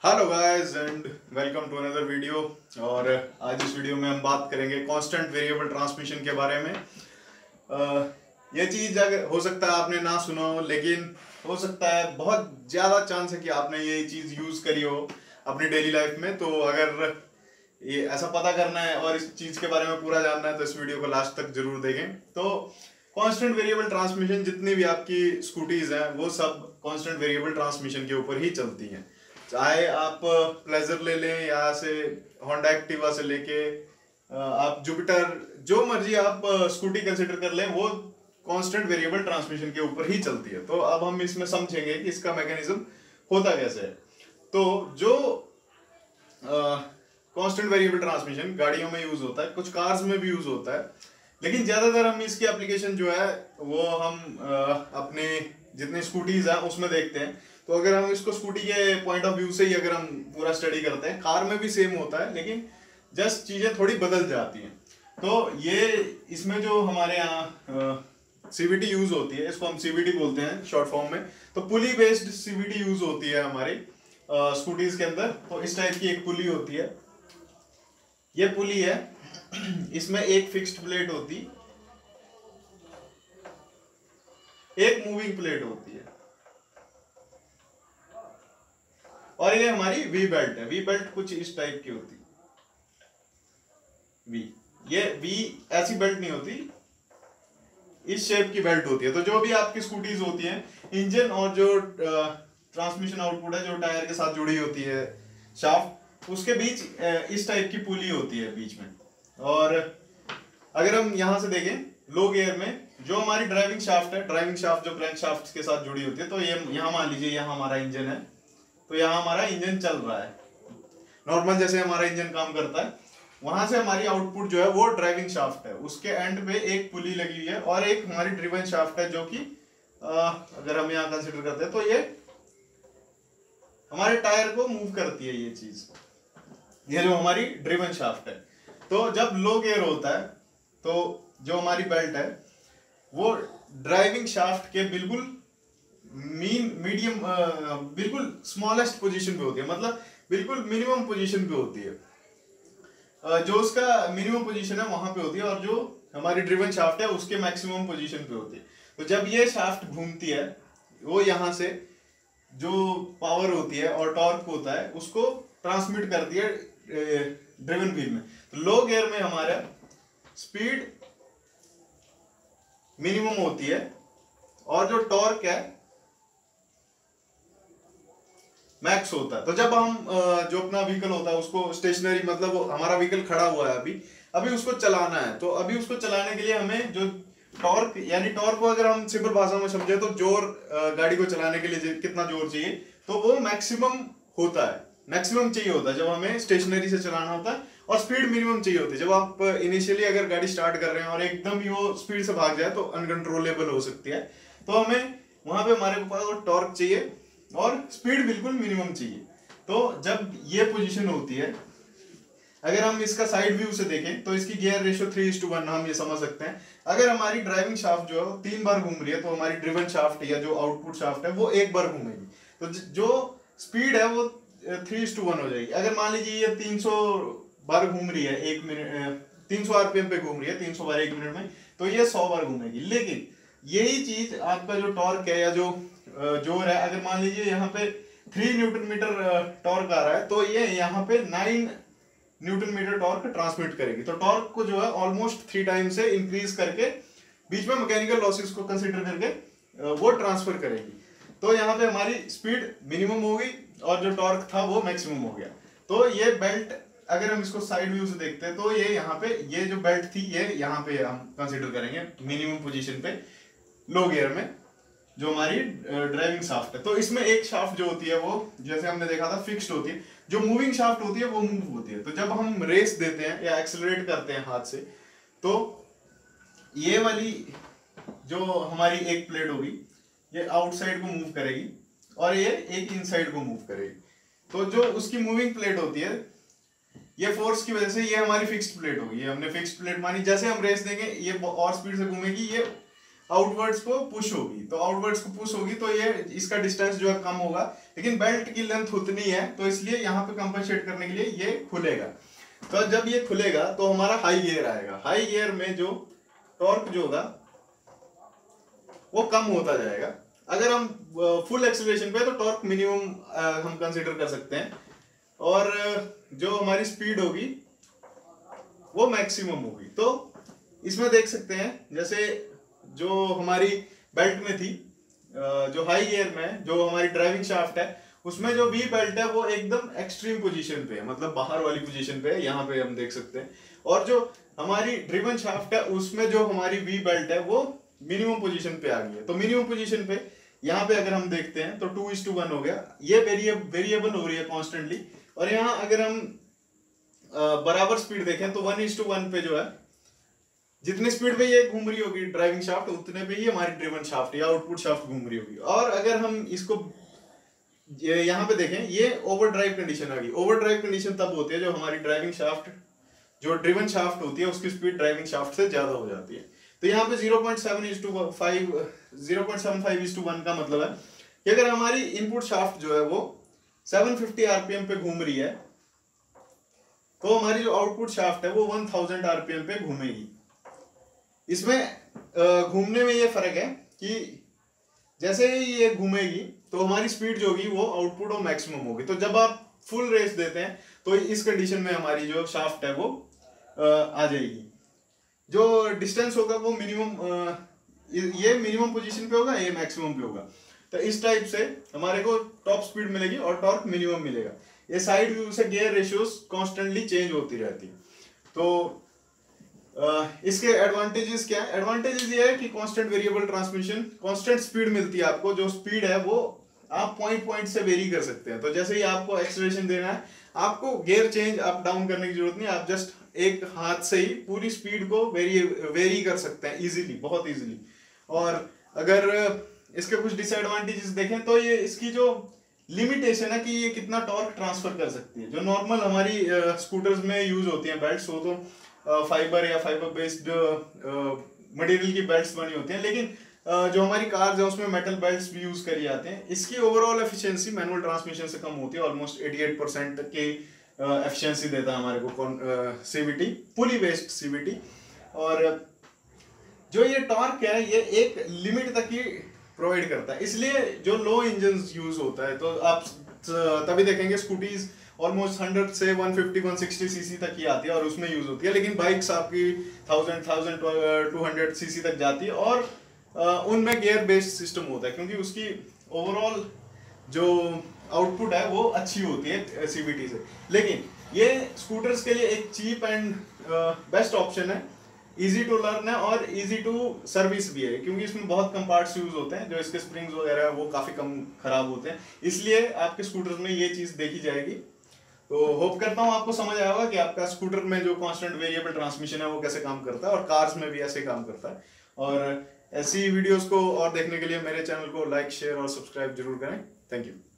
Hello guys and welcome to another video. और आज इस वीडियो में हम बात करेंगे कांस्टेंट वेरिएबल ट्रांसमिशन के बारे में। ये चीज़ अगर हो सकता है आपने ना सुना हो, लेकिन हो सकता है बहुत ज़्यादा चांस है कि आपने ये चीज़ यूज़ करी हो अपनी डेली लाइफ में। तो अगर ये ऐसा पता करना है और इस चीज़ के बारे में पूरा जानना है तो इस वीडियो को लास्ट तक जरूर देखें। तो कांस्टेंट वेरिएबल ट्रांसमिशन, जितनी भी आपकी स्कूटीज हैं वो सब कांस्टेंट वेरिएबल ट्रांसमिशन के ऊपर ही चलती हैं। चाहे आप प्लेजर ले लें या से होंडा एक्टिवा से लेके आप जुपिटर, जो मर्जी आप स्कूटी कंसिडर कर लें, वो कांस्टेंट वेरिएबल ट्रांसमिशन के ऊपर ही चलती है। तो अब हम इसमें समझेंगे कि इसका मैकेनिज्म होता कैसे है। तो जो कांस्टेंट वेरिएबल ट्रांसमिशन गाड़ियों में यूज होता है, कुछ कार्स में भी यूज होता है, लेकिन ज्यादातर हम इसकी एप्लीकेशन जो है वो हम अपने जितने स्कूटीज हैं उसमें देखते हैं। तो अगर हम इसको स्कूटी के पॉइंट ऑफ व्यू से ही अगर हम पूरा स्टडी करते हैं, कार में भी सेम होता है, लेकिन जस्ट चीजें थोड़ी बदल जाती हैं। तो ये इसमें जो हमारे यहाँ सीवीटी यूज होती है, इसको हम सीवीटी बोलते हैं शॉर्ट फॉर्म में। तो पुली बेस्ड सीवीटी यूज होती है हमारी स्कूटीज के अंदर। तो इस टाइप की एक पुली होती है, ये पुली है, इसमें एक फिक्स्ड प्लेट होती, एक मूविंग प्लेट होती है, और ये हमारी वी बेल्ट है। वी बेल्ट कुछ इस टाइप की होती, ये वी ऐसी बेल्ट नहीं होती, इस शेप की बेल्ट होती है। तो जो भी आपकी स्कूटीज होती हैं, इंजन और जो ट्रांसमिशन आउटपुट है, जो टायर के साथ जुड़ी होती है शाफ्ट, उसके बीच इस टाइप की पुली होती है बीच में। और अगर हम यहां से देखें लो गियर में, जो हमारी ड्राइविंग शाफ्ट है, ड्राइविंग शाफ्ट जो क्रैंक शाफ्ट के साथ जुड़ी होती है, तो ये यहाँ मान लीजिए यहाँ हमारा इंजन है, तो यहाँ हमारा इंजन चल रहा है नॉर्मल जैसे हमारा इंजन काम करता है। वहां से हमारी आउटपुट जो है वो ड्राइविंग शाफ्ट है, उसके एंड पे एक पुली लगी हुई है, और एक हमारी ड्रिवन शाफ्ट है, जो कि अगर हम यहाँ कंसिडर करते हैं तो ये हमारे टायर को मूव करती है। ये चीज, ये जो हमारी ड्रिवन शाफ्ट है। तो जब लो गियर होता है तो जो हमारी बेल्ट है वो ड्राइविंग शाफ्ट के बिल्कुल मीडियम बिल्कुल स्मॉलेस्ट पोजीशन पे होती है, मतलब बिल्कुल मिनिमम पोजीशन पे होती है। जो उसका मिनिमम पोजीशन है वहां पे होती है, और जो हमारी ड्रिवन शाफ्ट है उसके मैक्सिमम पोजीशन पे होती है। तो जब ये शाफ्ट घूमती है, वो यहाँ से जो पावर होती है और टॉर्क होता है उसको ट्रांसमिट करती है ड्रिवन व्हील में। तो लो गियर में हमारा स्पीड मिनिमम होती है, और जो टॉर्क है मैक्स होता है। तो जब हम जो अपना व्हीकल होता है उसको स्टेशनरी, मतलब हमारा व्हीकल खड़ा हुआ है अभी उसको चलाना है, तो अभी उसको चलाने के लिए हमें जो टॉर्क, यानी टॉर्क को अगर हम सिंपल भाषा में समझे तो जोर, गाड़ी को चलाने के लिए कितना जोर चाहिए, तो वो मैक्सिमम होता है, मैक्सिमम चाहिए होता है जब हमें स्टेशनरी से चलाना होता है। और स्पीड मिनिमम चाहिए होती है जब आप इनिशियली अगर गाड़ी स्टार्ट कर रहे हैं और एकदम ही वो स्पीड से भाग जाए तो अनकंट्रोलेबल हो सकती है। तो हमें वहां पे हमारे पास वो टॉर्क चाहिए और स्पीड बिल्कुल मिनिमम चाहिए। तो जब ये पोजीशन होती है, अगर हम इसका साइड व्यू से देखें तो इसकी गियर रेशियो 3:1 हम ये समझ सकते हैं। अगर हमारी ड्राइविंग शाफ्ट जो है वो 3 बार घूम रही है, तो हमारी ड्रिवन शाफ्ट या जो आउटपुट शाफ्ट है वो 1 बार घूमेगी। तो जो स्पीड है वो 3:1 हो जाएगी। अगर मान लीजिए ये 300 बार घूम रही है 1 मिनट, 300 आरपीएम पे घूम रही है 300 बार 1 मिनट में, तो ये 100 बार घूमेगी। लेकिन यही चीज आपका जो टॉर्क है या जो जोर है, अगर मान लीजिए यहाँ पे 3 न्यूटन मीटर टॉर्क आ रहा है, तो ये यहाँ पे 9 न्यूटन मीटर टॉर्क ट्रांसमिट करेगी। तो टॉर्क को जो है ऑलमोस्ट 3 टाइम्स से इंक्रीज करके बीच में मैकेनिकल लॉसेस को कंसीडर करके वो ट्रांसफर करेगी। तो यहाँ पे हमारी स्पीड मिनिमम होगी और जो टॉर्क था वो मैक्सिमम हो गया। तो ये बेल्ट, अगर हम इसको साइड व्यू से देखते हैं तो ये यहाँ पे, ये जो बेल्ट थी ये यहाँ पे हम कंसीडर करेंगे मिनिमम पोजीशन पे लो गियर में, जो हमारी ड्राइविंग शाफ्ट है। तो इसमें एक शाफ्ट जो होती है वो, जैसे हमने देखा था, फिक्स्ड होती है। जो मूविंग शाफ्ट होती है वो मूव होती है। तो जब हम रेस देते हैं या एक्सेलरेट करते हैं हाथ से, तो ये वाली जो हमारी एक प्लेट होगी ये आउटसाइड को मूव करेगी और ये एक इनसाइड को मूव करेगी। तो जो उसकी मूविंग प्लेट होती है, ये फोर्स की वजह से ये हमारी फिक्स्ड प्लेट होगी, ये हमने फिक्स्ड प्लेट मानी। जैसे हम रेस देंगे ये और स्पीड से घूमेगी, ये आउटवर्ड्स को पुश होगी, तो आउटवर्ड्स को पुश होगी तो ये इसका डिस्टेंस जो है कम होगा, लेकिन बेल्ट की लेंथ उतनी है, तो इसलिए यहाँ पे कंपनसेट करने के लिए ये खुलेगा। तो जब ये खुलेगा तो हमारा हाई गियर आएगा। हाई गियर में जो टॉर्क जो होगा वो कम होता जाएगा। अगर हम फुल एक्सीलरेशन पे तो टॉर्क मिनिमम हम कंसीडर कर सकते हैं, और जो हमारी स्पीड होगी वो मैक्सिमम होगी। तो इसमें देख सकते हैं जैसे जो हमारी बेल्ट में थी, जो हाई गियर में जो हमारी ड्राइविंग शाफ्ट है उसमें जो वी बेल्ट है वो एकदम एक्सट्रीम पोजीशन पे है, मतलब बाहर वाली पोजीशन पे है, यहाँ पे हम देख सकते हैं। और जो हमारी ड्रिवन शाफ्ट है उसमें जो हमारी वी बेल्ट है वो मिनिमम पोजीशन पे आ गई है। तो मिनिमम पोजीशन पे यहाँ पे अगर हम देखते हैं तो 2:1 हो गया, ये वेरिएबल हो रही है कॉन्स्टेंटली। और यहाँ अगर हम बराबर स्पीड देखें तो 1:1 पे जो है जितनी स्पीड पे ये घूम रही होगी ड्राइविंग शाफ्ट उतने पे ही हमारी ड्रिवन शाफ्ट या आउटपुट शाफ्ट घूम रही होगी। और अगर हम इसको यहाँ पे देखें, ये ओवर ड्राइव कंडीशन आ गई। ओवर ड्राइव कंडीशन तब होती है जो हमारी ड्राइविंग शाफ्ट जो ड्रिवन शाफ्ट होती है उसकी स्पीड ड्राइविंग शाफ्ट से ज्यादा हो जाती है। तो यहाँ पे 0.75:1 का मतलब है कि अगर हमारी इनपुट शाफ्ट जो है वो 750 आरपीएम पे घूम रही है तो हमारी जो आउटपुट शाफ्ट है वो 1000 आरपीएम पे घूमेगी। इसमें घूमने में ये फर्क है कि जैसे ही ये घूमेगी तो हमारी स्पीड जो होगी वो आउटपुट और मैक्सिमम होगी। तो जब आप फुल रेस देते हैं तो इस कंडीशन में हमारी जो शाफ्ट है वो आ जाएगी। जो डिस्टेंस होगा वो मिनिमम, ये मिनिमम पोजीशन पे होगा, ये मैक्सिमम पे होगा। तो इस टाइप से हमारे को टॉप स्पीड मिलेगी और टॉर्क मिनिमम मिलेगा। ये साइड व्यू से गियर रेशियोज कॉन्स्टेंटली चेंज होती रहती। तो इसके एडवांटेजेस क्या है? एडवांटेजेस ये है कि constant variable transmission, constant speed मिलती है आपको। जो स्पीड है वो आप पॉइंट से वेरी कर सकते हैं। तो जैसे ही आपको एक्सेलरेशन देना है, आपको गियर चेंज अप डाउन करने की जरूरत नहीं, आप जस्ट एक हाथ से ही पूरी स्पीड को वेरी कर सकते हैं इजीली, बहुत इजीली। और अगर इसके कुछ डिसएडवांटेजेस देखें तो ये इसकी जो लिमिटेशन है कि ये कितना टॉर्क ट्रांसफर कर सकती है। जो नॉर्मल हमारी स्कूटर्स में यूज होती हैं बेल्ट्स, वो तो फाइबर या फाइबर बेस्ड मटेरियल की बेल्ट्स बनी होती हैं, लेकिन जो हमारी कार्स है उसमें मेटल बेल्ट्स भी यूज करी जाते हैं। इसकी ओवरऑल एफिशिएंसी मैनुअल ट्रांसमिशन से कम होती है, ऑलमोस्ट 88% की एफिशिएंसी देता है हमारे को सीवीटी, पुली बेस्ड सीवीटी। और जो ये टॉर्क है ये एक लिमिट तक ही प्रोवाइड करता है, इसलिए जो लो इंजन यूज होता है तो आप तभी देखेंगे स्कूटीज ऑलमोस्ट 100 से 150-160 सीसी तक ही आती है और उसमें यूज होती है, लेकिन बाइक्स आपकी 1000-1200 सीसी तक जाती है और उनमें गियर बेस्ड सिस्टम होता है, क्योंकि उसकी ओवरऑल जो आउटपुट है वो अच्छी होती है सीवीटी से। लेकिन ये स्कूटर्स के लिए एक चीप एंड बेस्ट ऑप्शन है, इजी टू लर्न है और इजी टू सर्विस भी है, क्योंकि इसमें बहुत कम पार्ट्स यूज होते हैं। जो इसके स्प्रिंग्स वगैरह है वो काफी कम खराब होते हैं, इसलिए आपके स्कूटर्स में ये चीज देखी जाएगी। तो होप करता हूँ आपको समझ आया होगा कि आपका स्कूटर में जो कांस्टेंट वेरिएबल ट्रांसमिशन है वो कैसे काम करता है, और कार्स में भी ऐसे काम करता है। और ऐसी वीडियोस को और देखने के लिए मेरे चैनल को लाइक, शेयर और सब्सक्राइब जरूर करें। Thank you.